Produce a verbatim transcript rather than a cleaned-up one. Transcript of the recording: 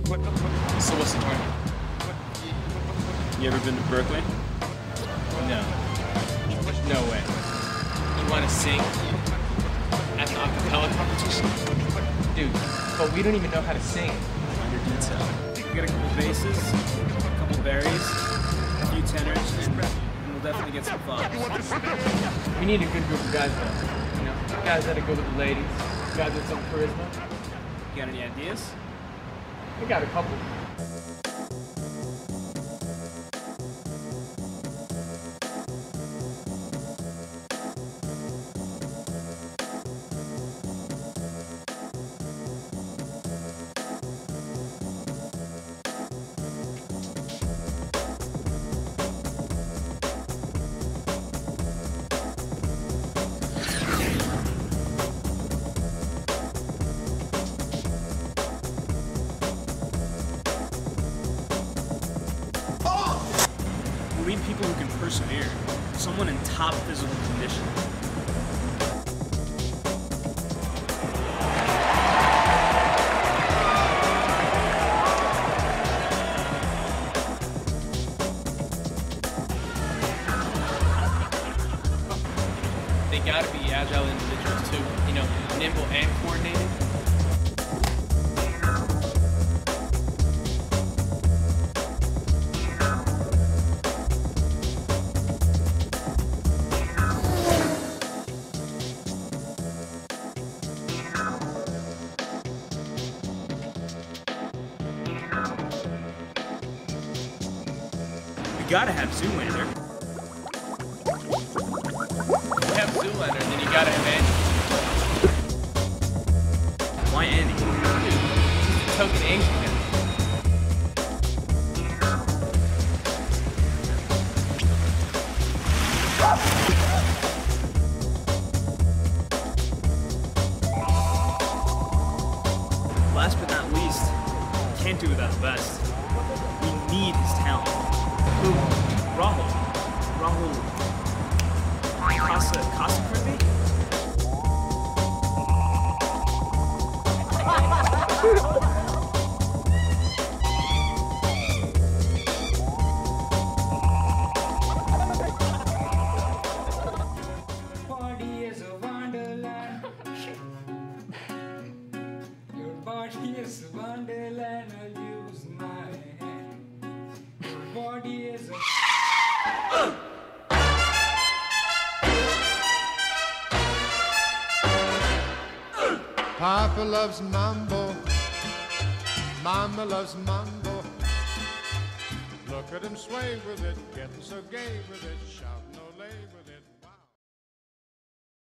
So what's the point? You ever been to Berkeley? No. No way. You want to sing at an a cappella competition? Dude, but we don't even know how to sing. Under detail. We got a couple basses, a couple berries, a few tenors, and we'll definitely get some fun. We need a good group of guys though. You know, guys that'll go with the ladies, guys with some charisma. You got any ideas? I got a couple. We need people who can persevere. Someone in top physical condition. They gotta be agile individuals too. You know, nimble and coordinated. We gotta have Zoolander. If you have Zoolander, then you gotta have Andy. Why Andy? Dude, he's the token Asian guy. Last but not least, can't do without the best. We need his talent. Who? Rahul. Rahul. Casa, Casa Kirby? Body is a wonderland. Your body is a wonderland. I'll use my hand. Your body is a Papa loves mambo, Mama loves mambo. Look at him sway with it, getting so gay with it, shouting ole with it.